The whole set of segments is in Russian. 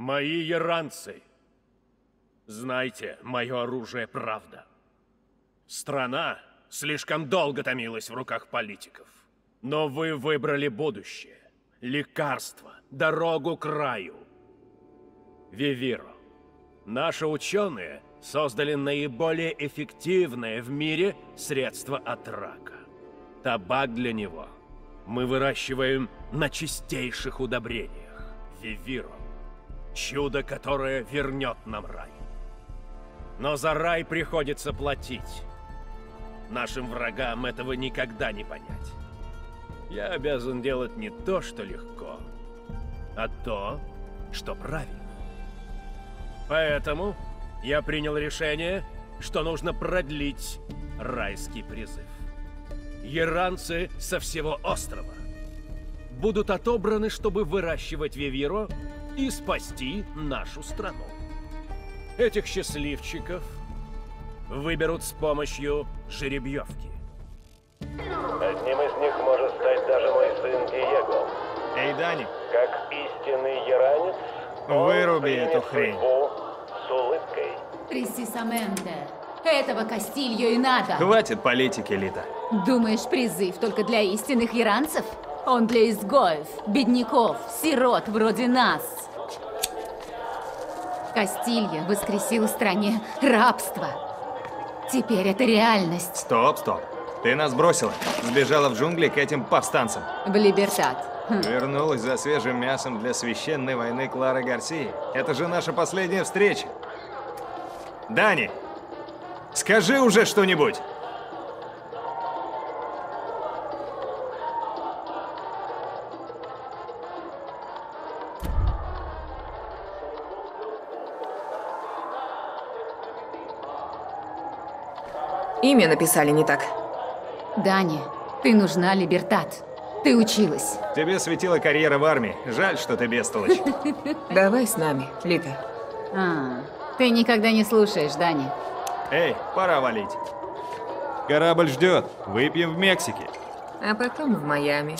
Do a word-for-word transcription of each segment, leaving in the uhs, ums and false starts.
Мои яранцы, знайте, мое оружие правда. Страна слишком долго томилась в руках политиков. Но вы выбрали будущее, лекарство, дорогу к раю. Вивиро. Наши ученые создали наиболее эффективное в мире средство от рака. Табак для него мы выращиваем на чистейших удобрениях. Вивиро. Чудо, которое вернет нам рай. Но за рай приходится платить. Нашим врагам этого никогда не понять. Я обязан делать не то, что легко, а то, что правильно. Поэтому я принял решение, что нужно продлить райский призыв. Яранцы со всего острова будут отобраны, чтобы выращивать Вивиро и спасти нашу страну. Этих счастливчиков выберут с помощью жеребьевки. Одним из них может стать даже мой сын Диего. Эй, Дани. Как истинный яранец, выруби эту хрень. С улыбкой. Пресисаменте. Этого Кастильо и надо. Хватит политики, Лита. Думаешь, призыв только для истинных иранцев? Он для изгоев, бедняков, сирот вроде нас. Кастильо воскресил в стране рабство. Теперь это реальность. Стоп, стоп. Ты нас бросила. Сбежала в джунгли к этим повстанцам. В Либертад. Хм. Вернулась за свежим мясом для священной войны Клары Гарсии. Это же наша последняя встреча. Дани, скажи уже что-нибудь. Имя написали не так. Дани, ты нужна, Либертад. Ты училась. Тебе светила карьера в армии. Жаль, что ты бестолочь. Давай с нами, Лита. А, ты никогда не слушаешь, Дани. Эй, пора валить. Корабль ждет. Выпьем в Мексике. А потом в Майами.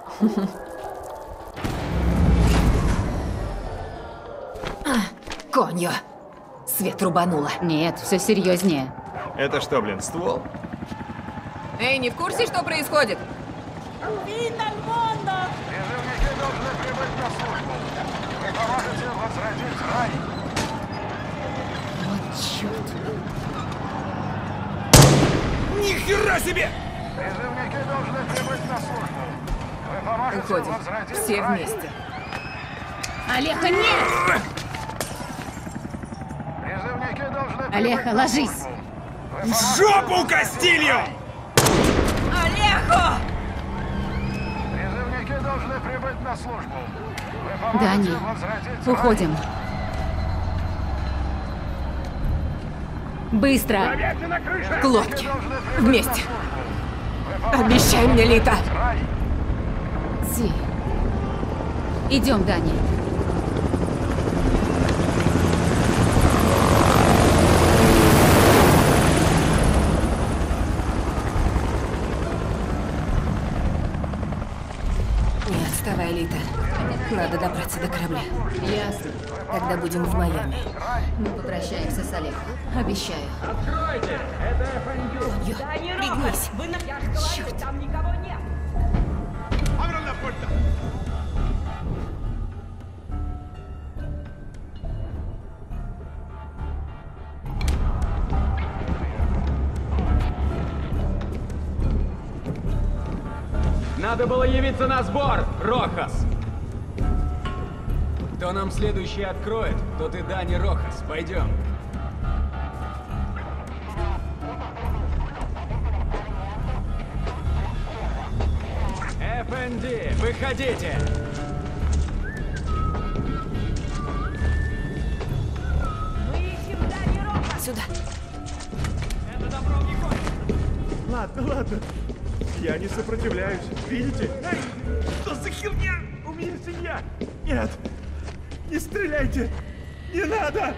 Коньо. Свет рубануло. Нет, все серьезнее. Это что, блин, ствол? Эй, не в курсе, что происходит? Призывники должны прибыть на службу. Вы поможете возродить рай. Вот черт. Нихера себе! Призывники должны прибыть на службу. Вы поможете Уходим. возродить Все рай. вместе. Алеха, нет! Призывники должны Алеха, прибыть на ложись! службу. Вы В поможете жопу, возродить Кастильо! рай. Алехо! Призывники должны прибыть на службу. Вы поможете Дани, возродить уходим. Быстро! К лодке. Вместе. Обещай мне, Лита. рай. Си. Идем, Дани. Не отставай, Лита. Надо добраться до корабля. Ясно. Тогда будем в Майами. Мы попрощаемся с Алехом. Обещаю. Коньо, пригнись. Черт. Там никого нет. Надо было явиться на сбор, Рохас! Кто нам следующий откроет, тот и Дани Рохас. Пойдем. эф эн ди, выходите! Мы ищем Дани Роха. Сюда. Это добро не кончится. Ладно, ладно. Я не сопротивляюсь. Видите? Эй, что за херня? У меня семья. Нет. Не стреляйте. Не надо.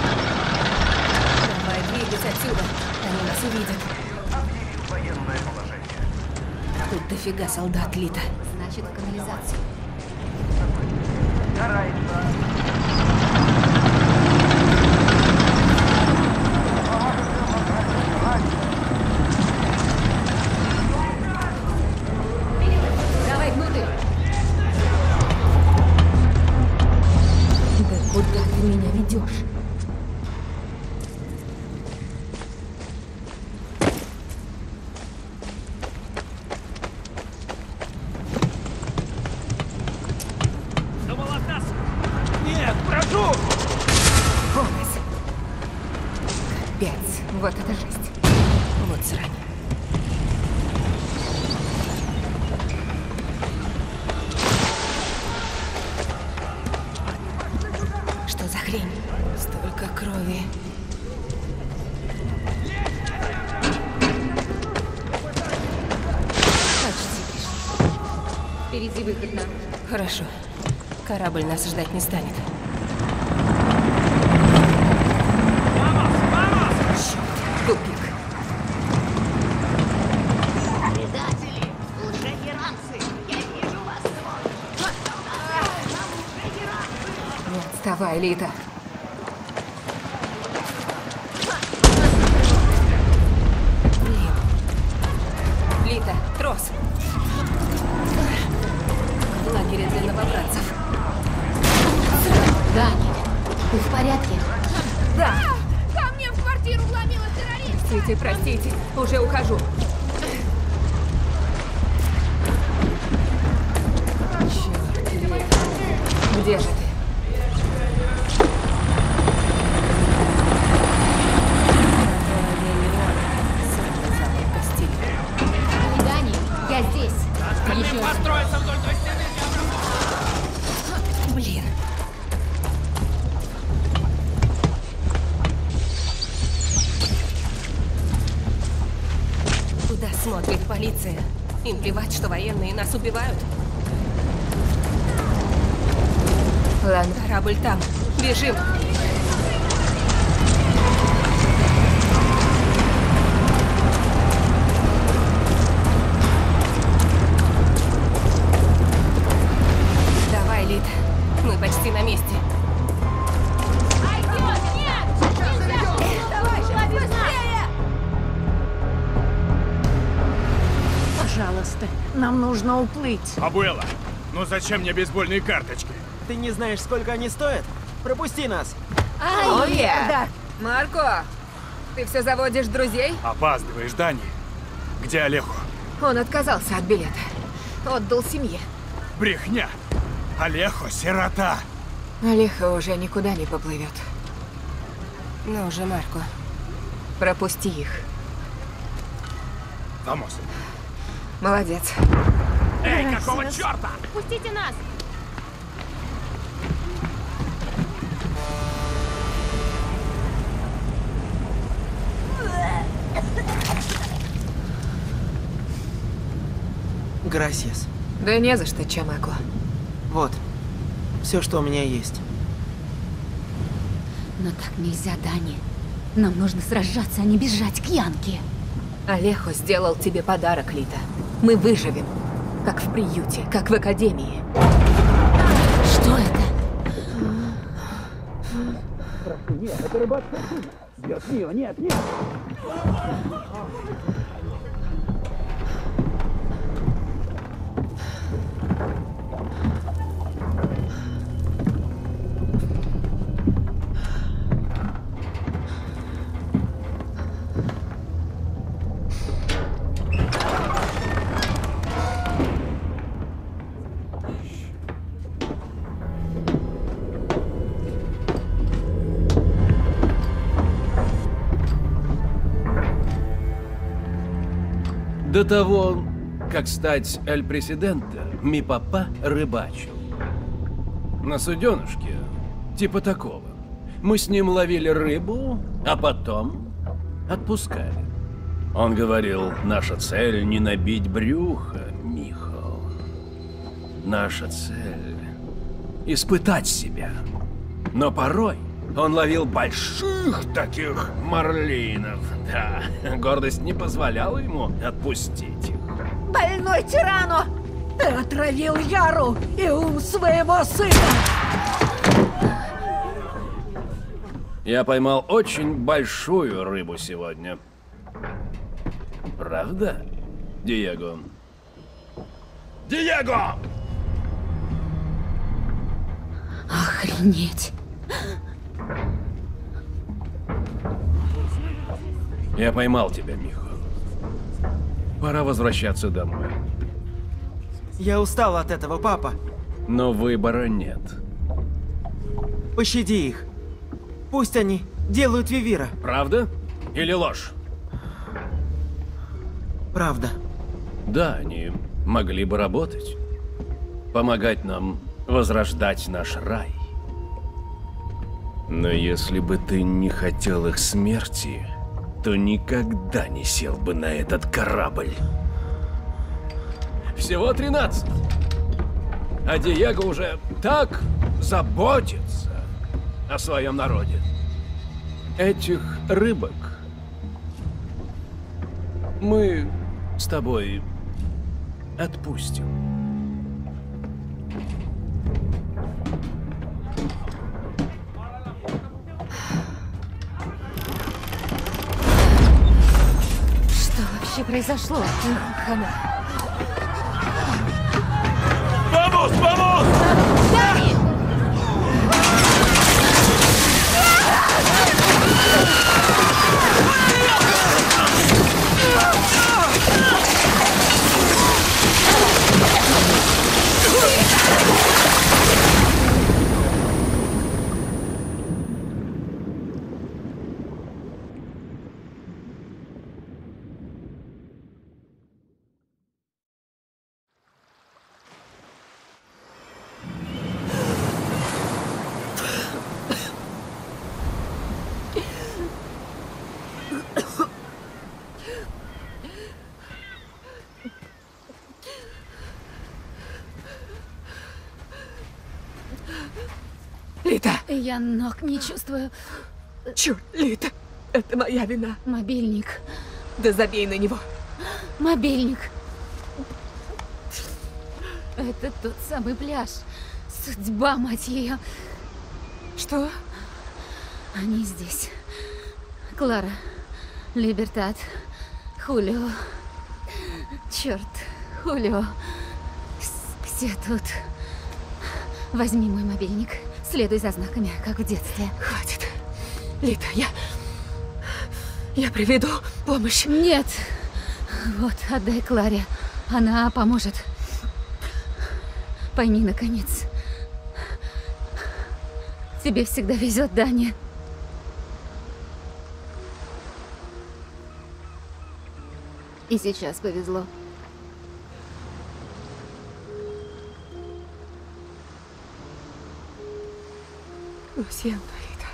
Давай, двигайся отсюда. Они нас увидят. Объявил военное положение. солдат, Лита. Значит, в канализацию. Давай внутрь. Да куда ты меня ведешь? Полость. Капец, вот это жесть. Вот срань. Что за хрень? Столько крови. Почти пришли. Впереди выход на... Хорошо. Корабль нас ждать не станет. Тупик. Предатели! Лжеиранцы! Я вижу вас! Не отставай, Лита. Блин. Лита, трос. В лагере для новобранцев. Дани, ты в порядке? Да. Ко мне в квартиру вломила террорист! Простите, простите. Уже ухожу. Черт, Лита. Где же ты? Дани, я здесь. Еще раз. Блин. Куда смотрит полиция? Им плевать, что военные нас убивают. Ладно, корабль там. Бежим. Давай, Лита. Мы почти на месте. Пойдет! Нет! Нельзя! Давай, быстрее! Пожалуйста, нам нужно уплыть. Абуэла, ну зачем мне бейсбольные карточки? Ты не знаешь, сколько они стоят? Пропусти нас. О, да. Марко, ты все заводишь друзей? Опаздываешь, Дани. Где Олеху? Он отказался от билета. Отдал семье. Брехня. Олеху сирота. Олеха уже никуда не поплывет. Ну же, Марко, пропусти их. Вамос. Молодец. Эй, какого черта? Пустите нас! Грасиас. Да не за что, Чамако. Вот. Все, что у меня есть. Но так нельзя, Дани. Нам нужно сражаться, а не бежать к Янке. Олехо сделал тебе подарок, Лита. Мы выживем. Как в приюте, как в академии. Что это? Нет, это рыбацкая судно. Бьет в нее, нет, нет. До того, как стать эль президента, ми папа рыбачил. На суденышке, типа такого. Мы с ним ловили рыбу, а потом отпускали. Он говорил, наша цель не набить брюхо, Михал. Наша цель — испытать себя. Но порой он ловил больших таких марлинов. Да, гордость не позволяла ему отпустить их. Больной тирану! Ты отравил Яру и ум своего сына! Я поймал очень большую рыбу сегодня. Правда, Диего? Диего! Охренеть! Я поймал тебя, Михо. Пора возвращаться домой. Я устал от этого, папа. Но выбора нет. Пощади их. Пусть они делают Вивира. Правда или ложь? Правда. Да, они могли бы работать. Помогать нам возрождать наш рай. Но если бы ты не хотел их смерти, то никогда не сел бы на этот корабль. Всего тринадцать. А Диего уже так заботится о своем народе. Этих рыбок мы с тобой отпустим. Что вообще произошло? Хана. Vamos, vamos! Дани! Лита! Я ног не чувствую. Черт, Лита! Это моя вина. Мобильник. Да забей на него. Мобильник. Это тот самый пляж. Судьба, мать ее. Что? Они здесь. Клара, Либертад, Хулио. Черт, Хулио. С- Все тут. Возьми мой мобильник. Следуй за знаками, как в детстве. Хватит. Лита, я... Я приведу помощь. Нет. Вот, отдай Кларе. Она поможет. Пойми, наконец. Тебе всегда везет, Дани. И сейчас повезло. Lo siento, Lita.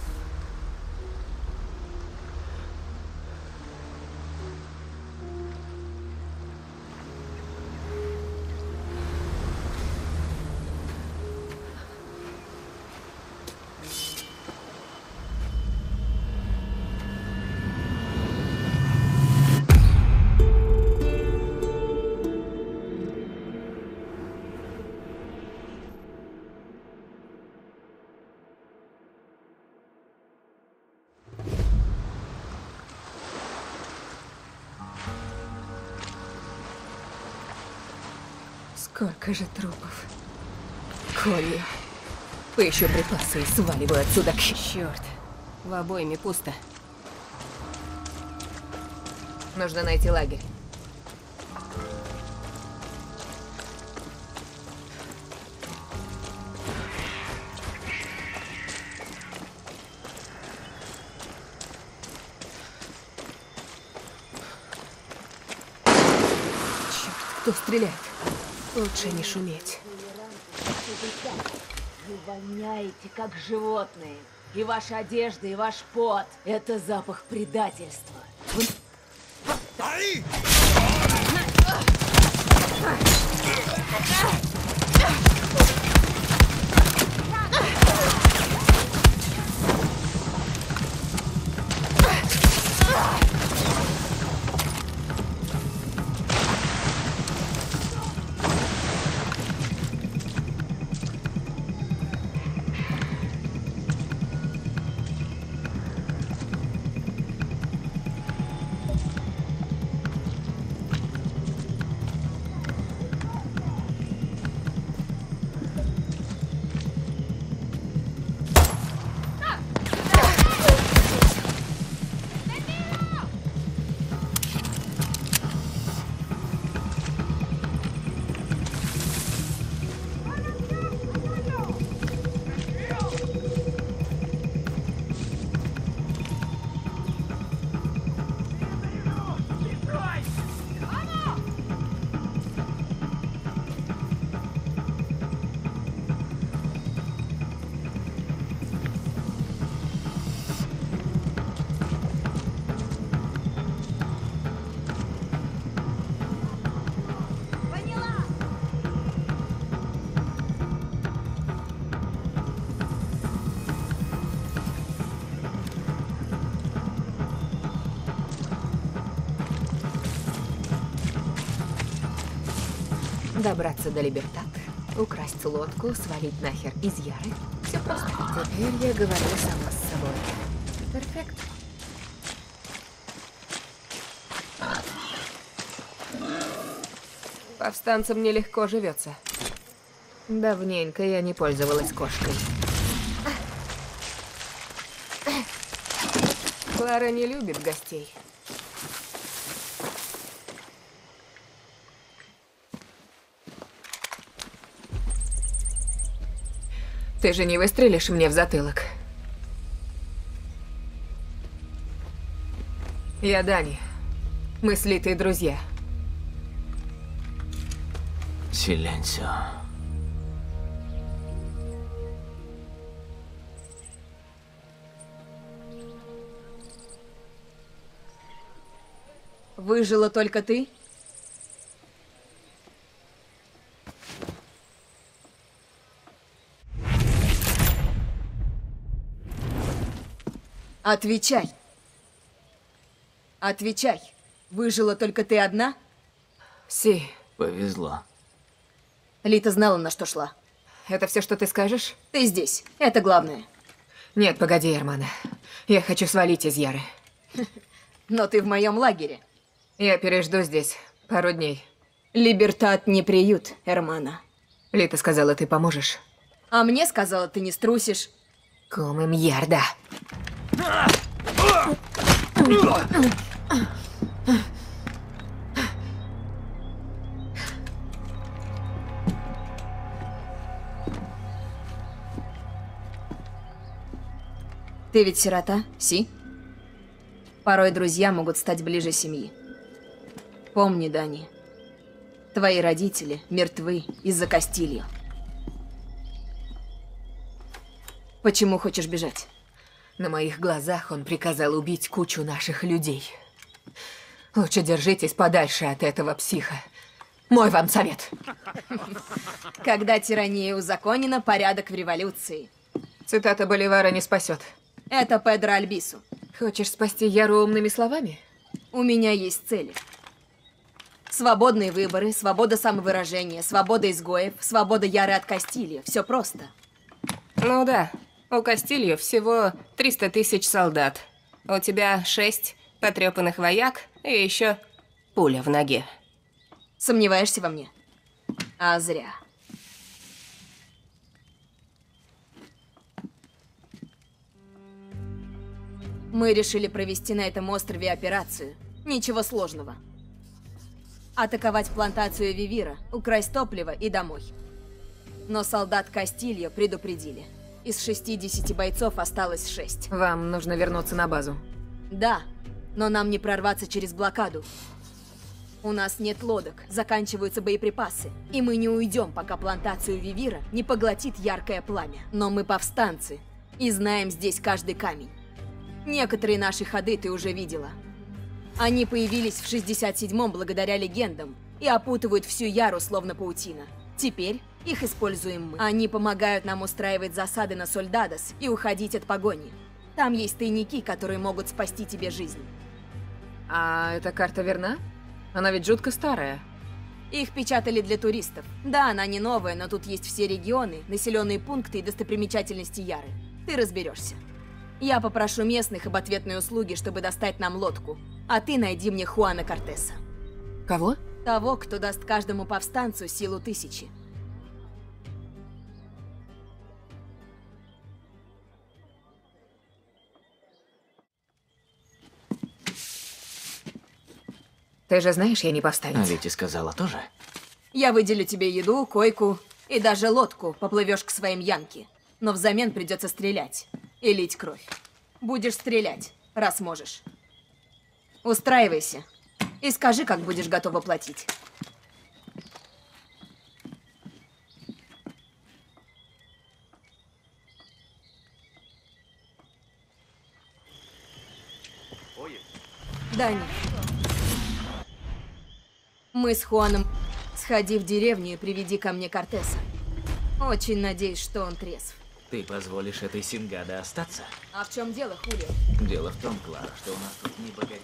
Сколько же трупов. Колли. Поищу припасы и сваливаю отсюда к... Черт. В обойме пусто. Нужно найти лагерь. Черт, кто стреляет? Лучше не шуметь. Вы воняете, как животные. И ваша одежда, и ваш пот — это запах предательства. Вы... Добраться до Либертат, украсть лодку, свалить нахер из Яры. Все просто. Теперь я говорю сама с собой. Перфект. Повстанцам нелегко живется. Давненько я не пользовалась кошкой. Клара не любит гостей. Ты же не выстрелишь мне в затылок. Я Дани. Мы слитые друзья. Силенсио. Выжила только ты? Отвечай. Отвечай. Выжила только ты одна? Си. Повезло. Лита знала, на что шла. Это все, что ты скажешь? Ты здесь. Это главное. Нет, погоди, Эрмана. Я хочу свалить из Яры. Но ты в моем лагере. Я пережду здесь пару дней. Либертат не приют, Эрмана. Лита сказала, ты поможешь. А мне сказала, ты не струсишь. Come мьярда. Ты ведь сирота, Си? Порой друзья могут стать ближе семьи. Помни, Дани, твои родители мертвы из-за Кастильо. Почему хочешь бежать? На моих глазах он приказал убить кучу наших людей. Лучше держитесь подальше от этого психа. Мой вам совет. Когда тирания узаконена, порядок в революции. Цитата Боливара не спасет. Это Педро Альбису. Хочешь спасти Яру умными словами? У меня есть цели. Свободные выборы, свобода самовыражения, свобода изгоев, свобода Яры от Кастильо. Все просто. Ну да. У Кастильо всего триста тысяч солдат. У тебя шесть потрепанных вояк и еще пуля в ноге. Сомневаешься во мне? А зря. Мы решили провести на этом острове операцию. Ничего сложного. Атаковать плантацию Вивира, украсть топливо и домой. Но солдат Кастильо предупредили. Из шестидесяти бойцов осталось шесть. Вам нужно вернуться на базу. Да, но нам не прорваться через блокаду. У нас нет лодок, заканчиваются боеприпасы. И мы не уйдем, пока плантацию Вивира не поглотит яркое пламя. Но мы повстанцы и знаем здесь каждый камень. Некоторые наши ходы ты уже видела. Они появились в шестьдесят седьмом благодаря легендам и опутывают всю Яру словно паутина. Теперь их используем мы. Они помогают нам устраивать засады на Сольдадос и уходить от погони. Там есть тайники, которые могут спасти тебе жизнь. А эта карта верна? Она ведь жутко старая. Их печатали для туристов. Да, она не новая, но тут есть все регионы, населенные пункты и достопримечательности Яры. Ты разберешься. Я попрошу местных об ответной услуге, чтобы достать нам лодку. А ты найди мне Хуана Кортеса. Кого? Того, кто даст каждому повстанцу силу тысячи. Ты же знаешь, я не повстанец. А Вити сказала тоже? Я выделю тебе еду, койку и даже лодку, поплывешь к своим янки. Но взамен придется стрелять и лить кровь. Будешь стрелять, раз можешь. Устраивайся и скажи, как будешь готова платить. Дани, мы с Хуаном сходи в деревню и приведи ко мне Кортеса. Очень надеюсь, что он трезв. Ты позволишь этой Сингаде остаться? А в чем дело, Хулио? Дело в том, Клара, что у нас тут не богатей.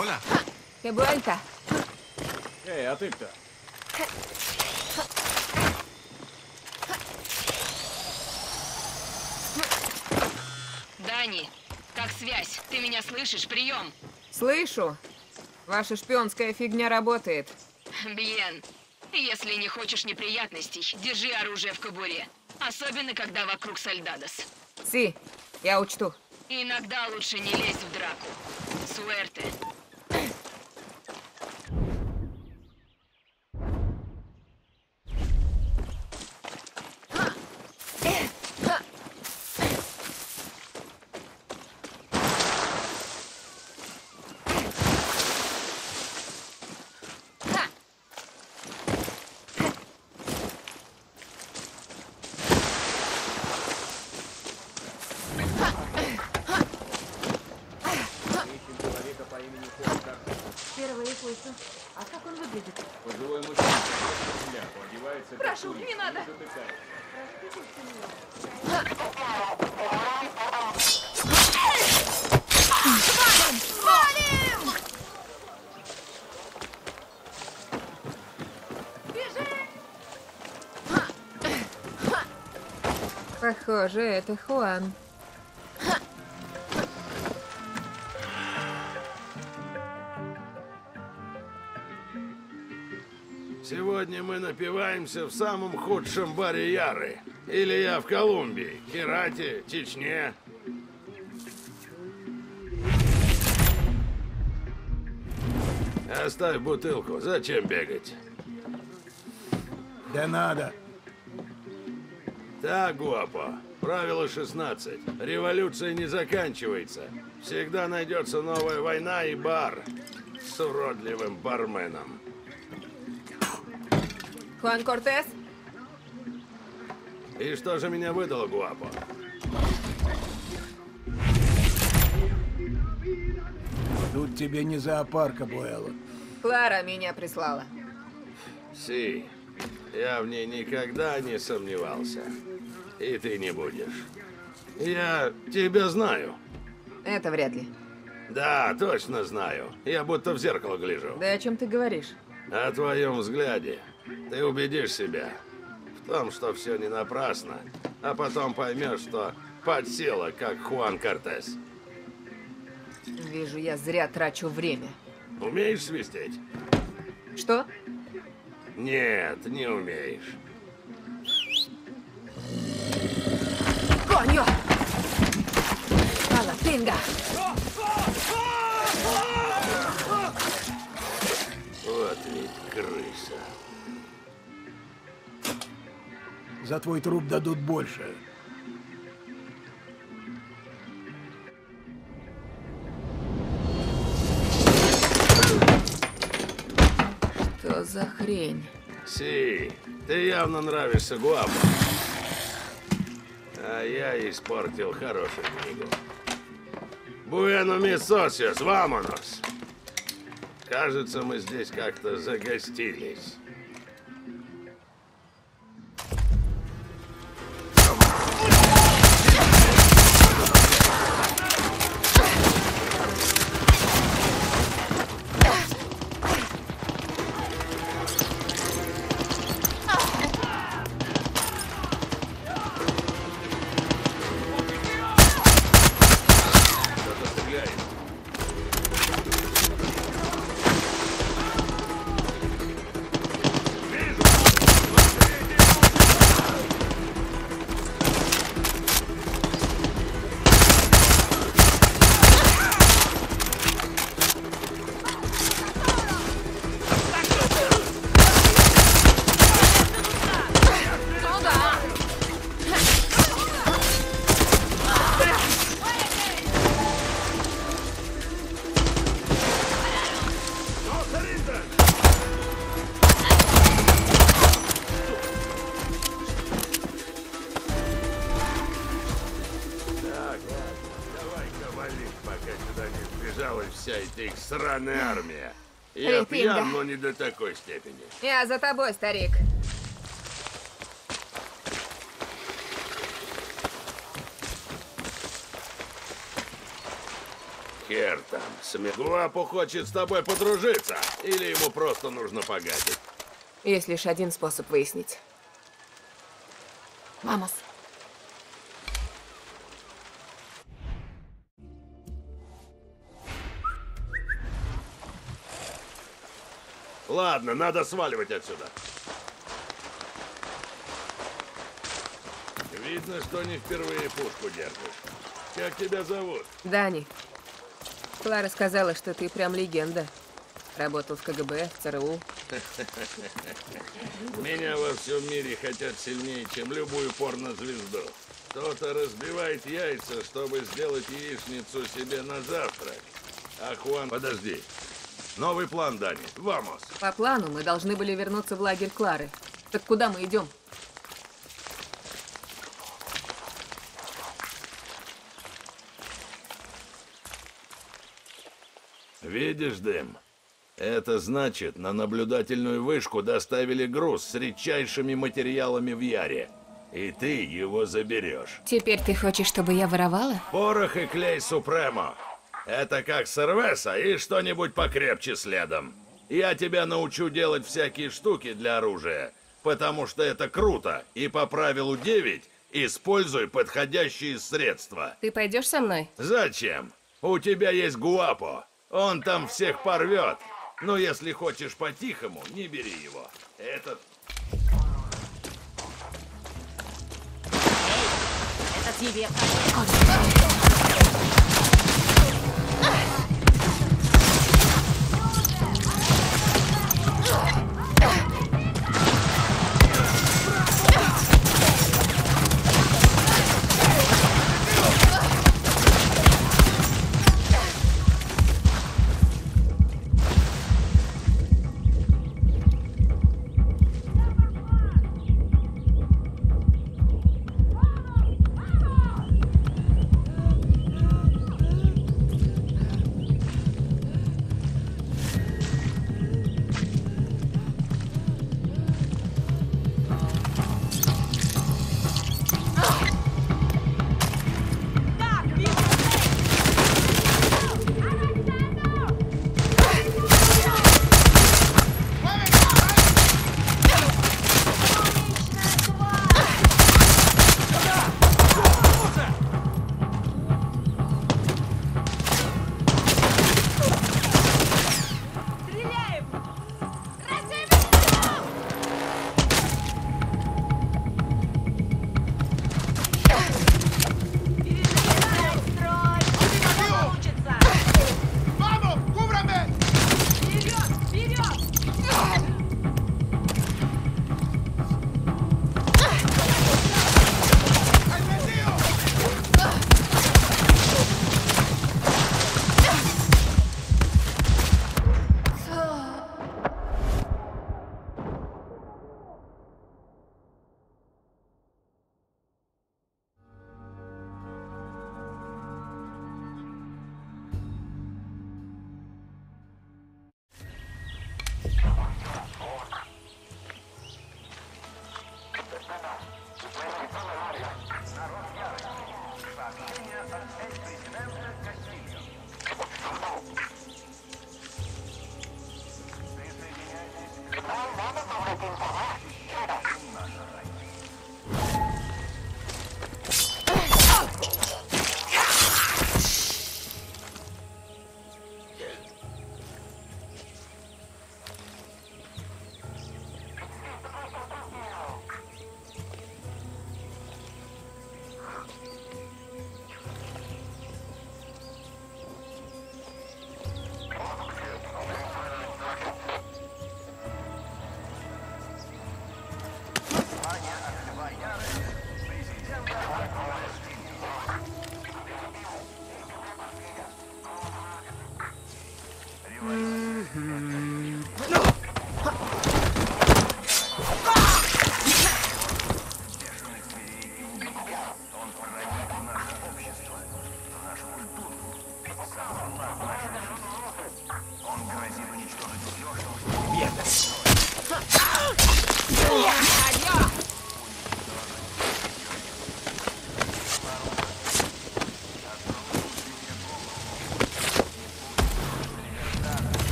Hola. Que vuelta. Эй, а ты кто? Дани, как связь? Ты меня слышишь? Прием. Слышу. Ваша шпионская фигня работает. Бьен, если не хочешь неприятностей, держи оружие в кобуре. Особенно, когда вокруг Сальдадос. Си, я учту. Иногда лучше не лезть в драку. Суэрте. Впервые слышу. А как он выглядит? Пожилой мужчина, одевается... Прошу, не надо! Валим! Похоже, это Хуан. Сегодня мы напиваемся в самом худшем баре Яры. Или я в Колумбии, Херате, Чечне. Оставь бутылку, зачем бегать? Да надо. Так, Гуапо. Правило шестнадцать. Революция не заканчивается. Всегда найдется новая война и бар с уродливым барменом. Хуан Кортес? И что же меня выдало, Гуапо? Тут тебе не зоопарк, Абуэлла. Клара меня прислала. Си, я в ней никогда не сомневался. И ты не будешь. Я тебя знаю. Это вряд ли. Да, точно знаю. Я будто в зеркало гляжу. Да о чем ты говоришь? О твоем взгляде. Ты убедишь себя в том, что все не напрасно, а потом поймешь, что подсела, как Хуан Кортес. Вижу, я зря трачу время. Умеешь свистеть? Что? Нет, не умеешь. Коньо! Ала, пинга! Вот ведь крыса. За твой труп дадут больше. Что за хрень? Си, ты явно нравишься Гуапо. А я испортил хорошую книгу. Буэно мисосиос, вамонос. Кажется, мы здесь как-то загостились. Вся эта их сраная армия. Я Репинга. пьян, но не до такой степени. Я за тобой, старик. хер там. Сме... Гуапо хочет с тобой подружиться? Или ему просто нужно погадить? Есть лишь один способ выяснить. Вамос. Ладно, надо сваливать отсюда. Видно, что не впервые пушку держишь. Как тебя зовут? Дани. Клара сказала, что ты прям легенда. Работал в КГБ, в ЦРУ. Меня во всем мире хотят сильнее, чем любую порнозвезду. Кто-то разбивает яйца, чтобы сделать яичницу себе на завтрак. А Хуан... Подожди. Новый план, Дани. Вамос. По плану мы должны были вернуться в лагерь Клары. Так куда мы идем? Видишь дым? Это значит, на наблюдательную вышку доставили груз с редчайшими материалами в Яре. И ты его заберешь. Теперь ты хочешь, чтобы я воровала? Порох и клей Супремо. Это как сервеса и что-нибудь покрепче следом. Я тебя научу делать всякие штуки для оружия, потому что это круто. И по правилу девять используй подходящие средства. Ты пойдешь со мной? Зачем? У тебя есть Гуапо. Он там всех порвет. Но если хочешь по-тихому, не бери его. Этот... Это тебе.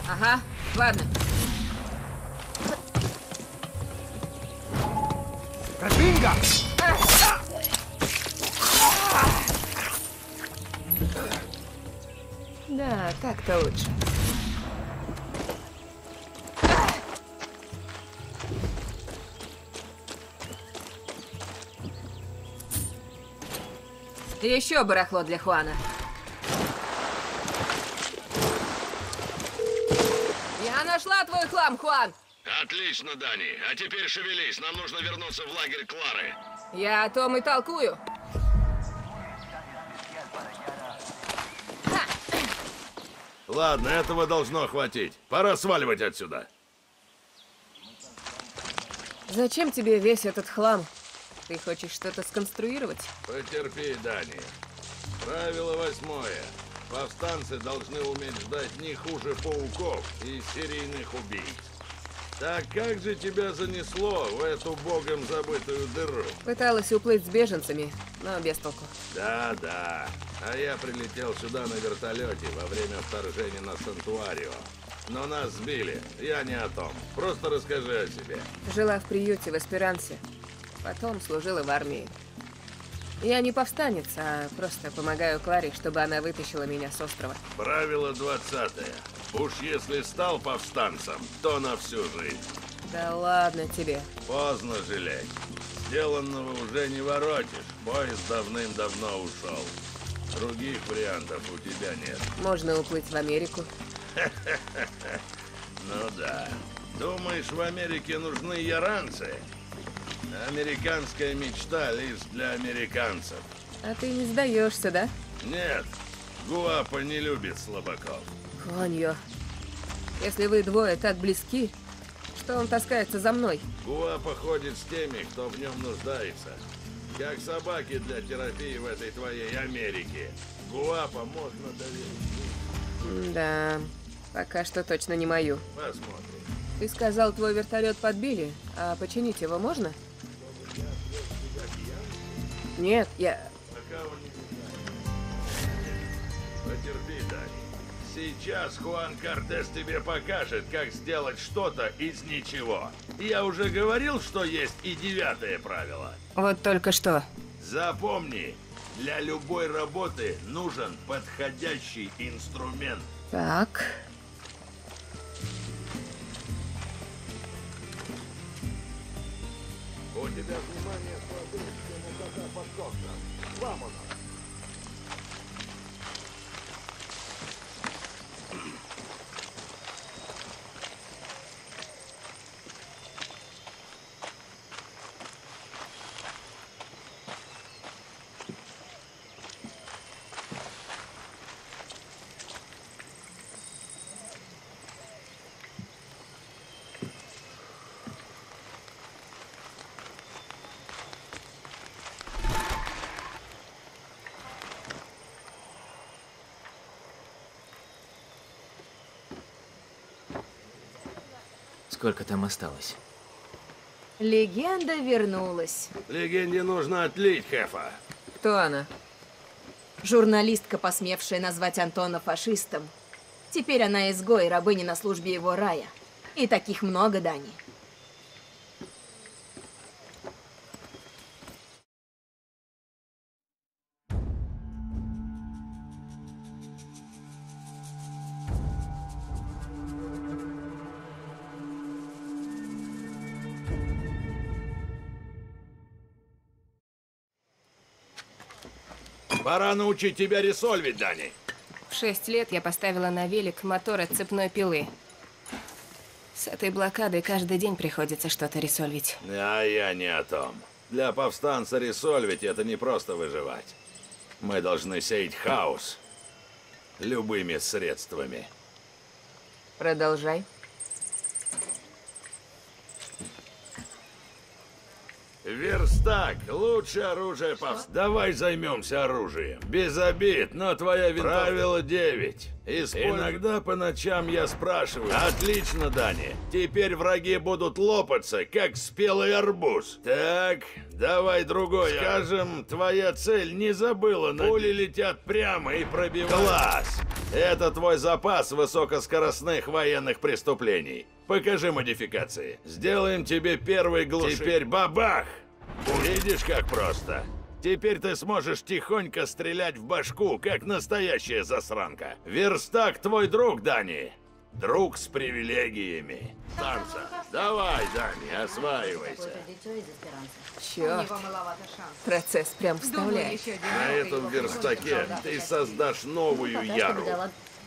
Ага, ладно. Распинга! Да, так-то лучше. Еще барахло для Хуана. Я нашла твой хлам, Хуан! Отлично, Дани. А теперь шевелись. Нам нужно вернуться в лагерь Клары. Я о том и толкую. Ладно, этого должно хватить. Пора сваливать отсюда. Зачем тебе весь этот хлам? Ты хочешь что-то сконструировать? Потерпи, Дани. Правило восьмое. Повстанцы должны уметь ждать не хуже пауков и серийных убийц. Так как же тебя занесло в эту богом забытую дыру? Пыталась уплыть с беженцами, но без толку. Да-да. А я прилетел сюда на вертолете во время вторжения на Сантуарио. Но нас сбили. Я не о том. Просто расскажи о себе. Жила в приюте в Эсперансе. Потом служила в армии. Я не повстанец, а просто помогаю Кларе, чтобы она вытащила меня с острова. Правило двадцатое. Уж если стал повстанцем, то на всю жизнь. Да ладно тебе. Поздно жалеть. Сделанного уже не воротишь. Поезд давным-давно ушел. Других вариантов у тебя нет. Можно уплыть в Америку. Ну да. Думаешь, в Америке нужны яранцы? Американская мечта лишь для американцев. А ты не сдаешься, да? Нет. Гуапа не любит слабаков. Коньо. Если вы двое так близки, что он таскается за мной? Гуапа ходит с теми, кто в нем нуждается. Как собаки для терапии в этой твоей Америке. Гуапа можно доверить. Да, пока что точно не мою. Посмотрим. Ты сказал, твой вертолет подбили, а починить его можно? Нет, я... Пока он не Потерпи, Дани. Сейчас Хуан Кортес тебе покажет, как сделать что-то из ничего. Я уже говорил, что есть и девятое правило. Вот только что. Запомни, для любой работы нужен подходящий инструмент. Так. У тебя внимание сложилось к нему кота под коксом. Вамона! Сколько там осталось? Легенда вернулась. Легенде нужно отлить, Хефа. Кто она? Журналистка, посмевшая назвать Антона фашистом. Теперь она изгой, рабыня на службе его рая. И таких много, Дани. Пора научить тебя ресольвить, Дани. В шесть лет я поставила на велик мотор от цепной пилы. С этой блокадой каждый день приходится что-то ресольвить. А я не о том. Для повстанца ресольвить — это не просто выживать. Мы должны сеять хаос любыми средствами. Продолжай. Верстак — лучшее оружие повстанца. Давай займемся оружием. Без обид, но твоя винтовка... Правило девять. Используй. Иногда по ночам я спрашиваю. Отлично, Дани. Теперь враги будут лопаться, как спелый арбуз. Так, давай другое. Скажем, твоя цель не забыла. Пули летят прямо и пробивают. Класс! Это твой запас высокоскоростных военных преступлений. Покажи модификации. Сделаем тебе первый глушитель. Теперь бабах! Видишь, как просто? Теперь ты сможешь тихонько стрелять в башку, как настоящая засранка. Верстак твой друг, Дани. Друг с привилегиями. Танца. Давай, Дани, осваивайся. Черт. Процесс прям вставляет. На этом верстаке ты создашь новую Яру.